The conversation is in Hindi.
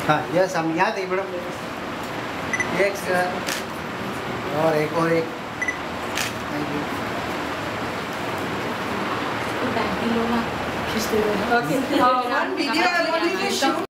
हाँ यस, हम यहाँ थे मैडम। एक और एक thank you. Okay. One video I want you to shoot.